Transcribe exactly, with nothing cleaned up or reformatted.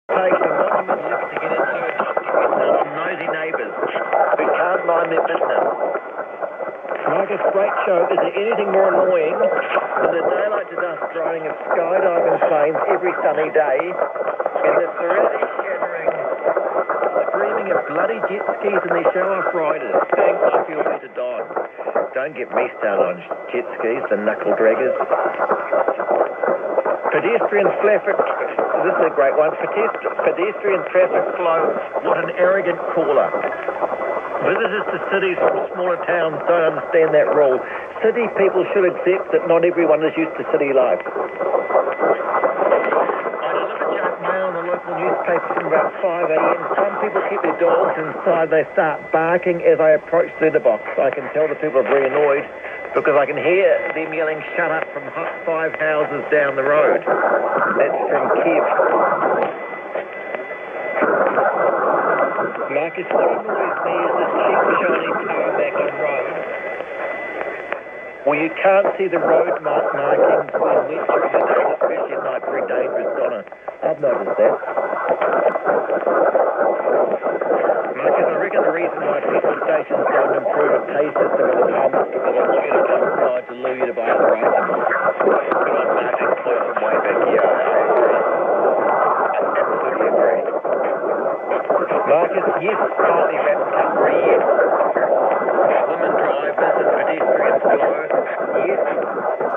Take the monument lift to get into it, not get yourself on nosy neighbours who can't mind their business. Marcus, great show. Is there anything more annoying than the daylight to dusk throwing of skydiving planes every sunny day and the serenity-shattering screaming of bloody jet skis and their show-off riders? Thanks, I feel better, Don. Don't get me started on jet skis, the knuckle draggers. Pedestrian traffic, this is a great one. Pedest- pedestrian traffic flow, what an arrogant caller. Visitors to cities from smaller towns don't understand that rule. City people should accept that not everyone is used to city life. I deliver junk mail in the local newspaper from about five a.m. Some people keep their dogs inside. They start barking as I approach the letterbox. I can tell the people are very annoyed because I can hear them yelling, "Shut up," from five houses down the road. That's from Kev. Marcus, what annoys me is this cheap, shiny power back on road where you can't see the road mark markings when wet during the day, especially at night. Very dangerous, Donna. I've noticed that. Marcus, I reckon the reason why petrol stations don't improve a pay system at the pub is because I'm sure to come inside to lure you to buy other items. Good on marketing close from way back here. I agree. I absolutely agree. Marcus, yes, slightly wrapped country, yes. Women drivers and pedestrian flow, yes.